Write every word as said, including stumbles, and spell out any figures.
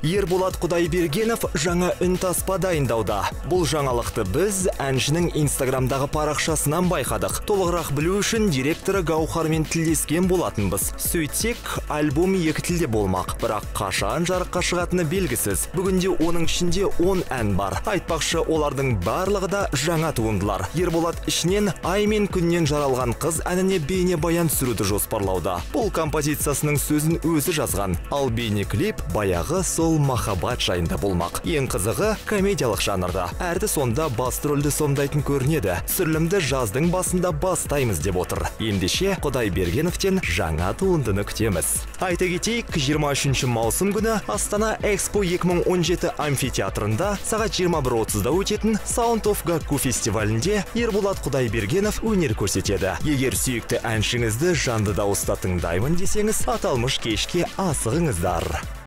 Ерболат Құдайбергенов жаңа үнтаспа дайындауда. Бұл жаңалықты біз әншінің инстаграмдағы парақшасынан байқадық. Толығырақ білу үшін директоры Гаухармен тілдескен болатынбыз. Сөйтсек, альбом екі тілде болмақ, бірақ қашан жарыққа шығатыны белгісіз. Бүгінде оның ішінде он ән бар. Айтпақшы, олардың барлығы да жаңа туындылар. Ерболат ішінен ай мен күннен жаралған қыз әніне бейне баян түсіруді жоспарлауда. Бұл композициясының сөзін өзі жазған, ал бейне клип баяғы сол махаббат жайында болмақ. Ең қызығы комедиялық жанрда. Әрді сонда басты рөлді сомдайтын көрінеді. Түсірілімді жаздың басында бастаймыз деп отыр. Ендеше Құдайбергеновтен жаңа туындыны күтеміз. Айта кетейік, жиырма үшінші маусым күні Астана Экспо екі мың он жеті амфитеатрында сағат жиырма бір отызда өтетін Sound of Gakku фестивалінде Ерболат Құдайбергенов өнер көрсетеді. Егер сүйікті әншіңізді жанды дауыста тыңдаймын десеңіз, аталмыш кешке асығыңыздар.